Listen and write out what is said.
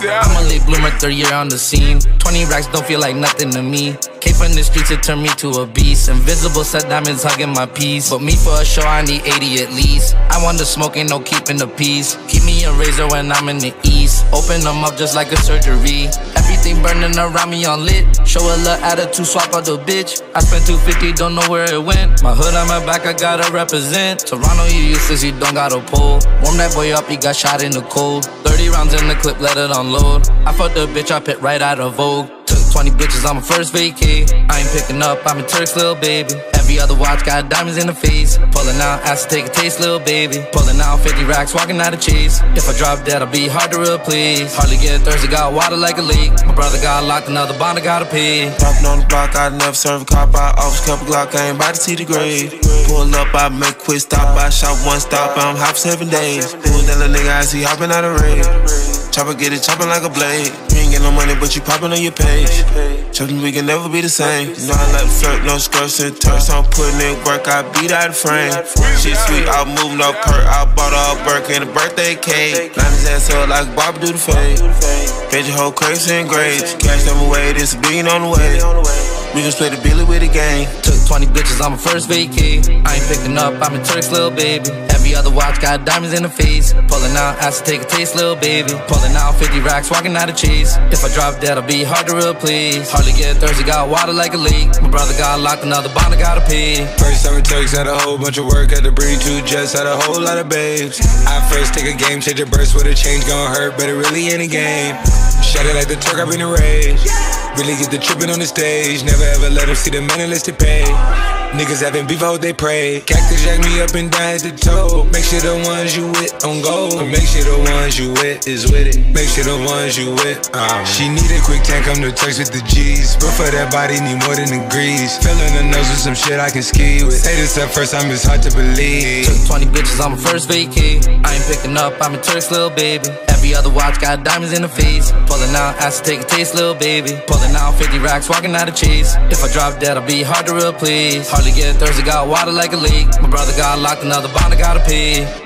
I'm a late bloomer, third year on the scene. 20 racks don't feel like nothing to me. Came from the streets, it turned me to a beast. Invisible set diamonds hugging my piece. But me for a show, I need 80 at least. I want the smoke, ain't no keeping the peace. Keep me a razor when I'm in the east. Open them up just like a surgery. Everything burning around me on lit. Show a little attitude, swap out the bitch. I spent 250, don't know where it went. My hood on my back, I gotta represent. Toronto, you useless, you don't got a pole. Warm that boy up, he got shot in the cold. 30 rounds in the clip, let it unload. I fucked the bitch, I pit right out of Vogue. Took 20 bitches on my first vacay. I ain't picking up, I'm a Turks, little baby. Every other watch got diamonds in the face. Pulling out, asked to take a taste, little baby. Pulling out 50 racks, walking out of chase. If I drop dead, I'll be hard to replace. Hardly get thirsty, got water like a lake. My brother got locked, another bond, I gotta pay. Popping on the block, I never serve a cop. I always kept a Glock, I ain't about to see the grave. Pull up, I make quick stop. I shot one stop, I'm hop 7 days. Who's that little nigga I see hopping out of raid? Chopper get it chopping like a blade. You ain't get no money, but you popping on your page. Chopping, we can never be the same. You know I like to flirt, no skirts and Turks. I'm putting in work, I beat out the frame. Shit sweet, I moved no perk. I bought all Burke and a birthday cake. Line his ass up like Bob do the fade. Fed your whole crates and grades. Cash them away, this a billion on the way. We can split the billy with the gang. Took 20 bitches on my first vacay. I ain't picking up, I'm a Turks, little baby. Every other watch got diamonds in the face. Pulling out, asked to take a taste, little baby. Pulling out 50 racks, walking out of chase. If I drop dead, I'll be hard to replace. Hardly get thirsty, got water like a lake. My brother got locked, another bond, I gotta pay. First time in Turks, had a whole bunch of work. Had to bring 2 jets, had a whole lot of babes. I first take a game, change a burst with a change gon' hurt, but it really ain't a game. Shut it like the Turk, I've been enraged. Really get the trippin' on the stage. Never ever let them see the man unless they pay. Niggas having beef, I hope they pray. Cactus jack me up and down at the toe. Make sure the ones you with on go. Make sure the ones you with is with it. Make sure the ones you with. She need a quick tank, come to Turks with the G's. But for that body, need more than the grease. Filling the nose with some shit I can ski with. Say this up first time, it's hard to believe. Took 20 bitches on my first vacay. I ain't picking up, I'm a Turks, little baby. Every other watch got diamonds in the face. Pulling out, asked to take a taste, little baby. Pulling out 50 racks, walking out of chase. If I drop dead, I'll be hard to replace. Hardly get thirsty, got water like a lake. My brother got locked, another bond, I gotta pay.